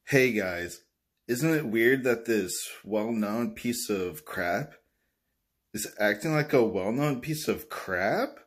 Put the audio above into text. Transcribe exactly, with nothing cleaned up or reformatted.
Hey guys, isn't it weird that this well-known piece of crap is acting like a well-known piece of crap?